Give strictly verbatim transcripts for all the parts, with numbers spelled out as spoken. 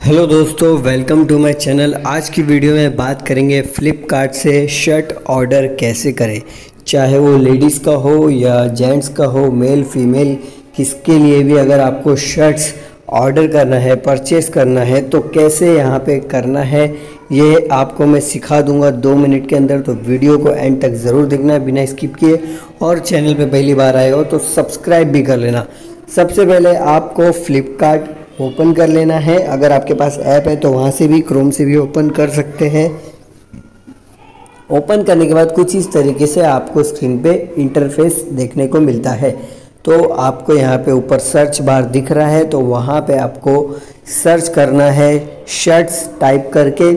Hello दोस्तों, welcome to my channel. आज की वीडियो में बात करेंगे फ्लिपकार्ट से शर्ट ऑर्डर कैसे करें। चाहे वो लेडीज़ का हो या जेंट्स का हो, मेल फीमेल किसके लिए भी अगर आपको शर्ट्स ऑर्डर करना है, परचेस करना है तो कैसे यहाँ पे करना है ये आपको मैं सिखा दूंगा दो मिनट के अंदर। तो वीडियो को एंड तक ज़रूर देखना बिना स्किप किए, और चैनल पे पहली बार आए हो तो सब्सक्राइब भी कर लेना। सबसे पहले आपको फ्लिपकार्ट ओपन कर लेना है। अगर आपके पास ऐप है तो वहाँ से भी, क्रोम से भी ओपन कर सकते हैं। ओपन करने के बाद कुछ इस तरीके से आपको स्क्रीन पे इंटरफेस देखने को मिलता है। तो आपको यहाँ पे ऊपर सर्च बार दिख रहा है, तो वहाँ पे आपको सर्च करना है शर्ट्स टाइप करके।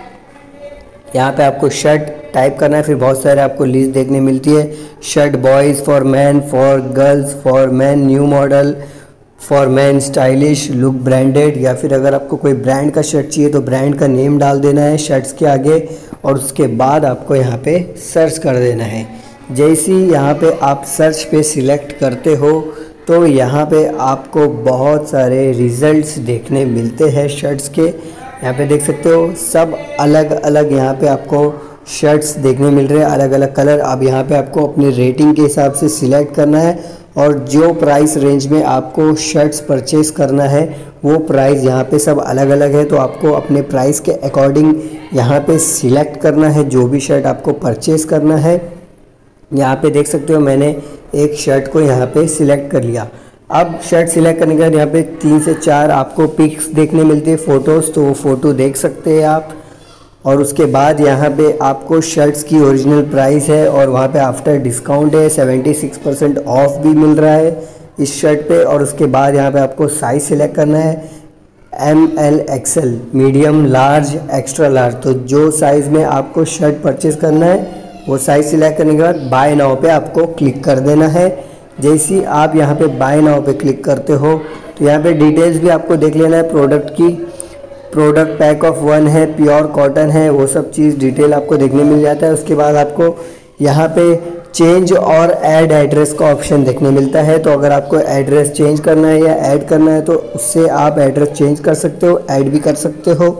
यहाँ पे आपको शर्ट टाइप करना है, फिर बहुत सारे आपको लिस्ट देखने मिलती है। Shirt boys, for man, for girls, for man, new model, for man, stylish, look branded. या फिर अगर आपको कोई ब्रांड का शर्ट चाहिए तो ब्रांड का नेम डाल देना है शर्ट्स के आगे, और उसके बाद आपको यहाँ पे सर्च कर देना है। जैसे ही यहाँ पे आप सर्च पे सिलेक्ट करते हो तो यहाँ पे आपको बहुत सारे रिजल्ट्स देखने मिलते हैं शर्ट्स के। यहाँ पे देख सकते हो सब अलग अलग यहाँ पे आपको शर्ट्स देखने मिल रहे हैं, अलग अलग कलर। अब यहाँ पे आपको अपनी रेटिंग के हिसाब से सिलेक्ट करना है, और जो प्राइस रेंज में आपको शर्ट्स परचेस करना है वो प्राइस यहाँ पे सब अलग अलग है। तो आपको अपने प्राइस के अकॉर्डिंग यहाँ पे सिलेक्ट करना है जो भी शर्ट आपको परचेस करना है। यहाँ पे देख सकते हो मैंने एक शर्ट को यहाँ पे सिलेक्ट कर लिया। अब शर्ट सिलेक्ट करने के बाद यहाँ पे तीन से चार आपको पिक्स देखने मिलती है, फ़ोटोज़, तो वो फ़ोटो देख सकते हैं आप। और उसके बाद यहाँ पे आपको शर्ट्स की ओरिजिनल प्राइस है, और वहाँ पे आफ्टर डिस्काउंट है छिहत्तर परसेंट ऑफ भी मिल रहा है इस शर्ट पे। और उसके बाद यहाँ पे आपको साइज़ सिलेक्ट करना है, M L XL, medium, large, extra large. तो जो साइज़ में आपको शर्ट परचेज़ करना है वो साइज़ सिलेक्ट करने के बाद बाय नाउ पे आपको क्लिक कर देना है। जैसे ही आप यहाँ पे बाय नाउ पे क्लिक करते हो तो यहाँ पे डिटेल्स भी आपको देख लेना है प्रोडक्ट की। प्रोडक्ट पैक ऑफ वन है, प्योर कॉटन है, वो सब चीज़ डिटेल आपको देखने मिल जाता है। उसके बाद आपको यहाँ पे चेंज और ऐड एड्रेस का ऑप्शन देखने मिलता है। तो अगर आपको एड्रेस चेंज करना है या ऐड करना है तो उससे आप एड्रेस चेंज कर सकते हो, ऐड भी कर सकते हो।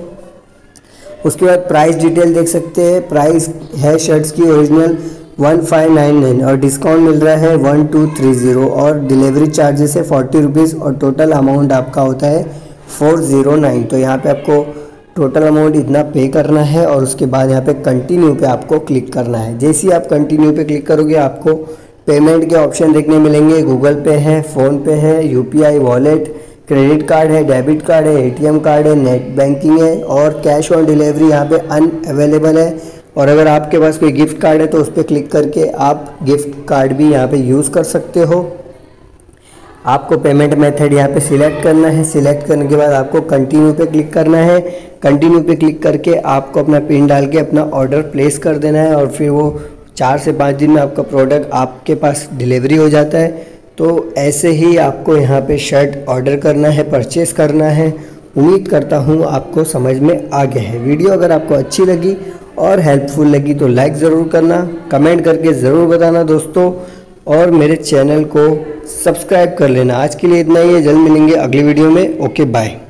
उसके बाद प्राइस डिटेल देख सकते हैं। प्राइस है शर्ट्स की original one five nine nine, और डिस्काउंट मिल रहा है वन टू थ्री ज़ीरो, और डिलीवरी चार्जेस है फोर्टी रुपीज़, और टोटल अमाउंट आपका होता है फोर ज़ीरो नाइन। तो यहाँ पे आपको टोटल अमाउंट इतना पे करना है, और उसके बाद यहाँ पे कंटिन्यू पे आपको क्लिक करना है। जैसे ही आप कंटिन्यू पे क्लिक करोगे आपको पेमेंट के ऑप्शन देखने मिलेंगे। गूगल पे है, फ़ोन पे है, यूपीआई वॉलेट, क्रेडिट कार्ड है, डेबिट कार्ड है, एटीएम कार्ड है, नेट बैंकिंग है, और कैश ऑन डिलीवरी यहाँ पे अनअवेलेबल है। और अगर आपके पास कोई गिफ्ट कार्ड है तो उस पर क्लिक करके आप गिफ्ट कार्ड भी यहाँ पे यूज़ कर सकते हो। आपको पेमेंट मेथड यहाँ पे सिलेक्ट करना है। सिलेक्ट करने के बाद आपको कंटिन्यू पे क्लिक करना है। कंटिन्यू पे क्लिक करके आपको अपना पिन डाल के अपना ऑर्डर प्लेस कर देना है, और फिर वो चार से पाँच दिन में आपका प्रोडक्ट आपके पास डिलीवरी हो जाता है। तो ऐसे ही आपको यहाँ पे शर्ट ऑर्डर करना है, परचेस करना है। उम्मीद करता हूँ आपको समझ में आ गया है। वीडियो अगर आपको अच्छी लगी और हेल्पफुल लगी तो लाइक ज़रूर करना, कमेंट करके ज़रूर बताना दोस्तों, और मेरे चैनल को सब्सक्राइब कर लेना। आज के लिए इतना ही है, जल्द मिलेंगे अगली वीडियो में। Okay bye.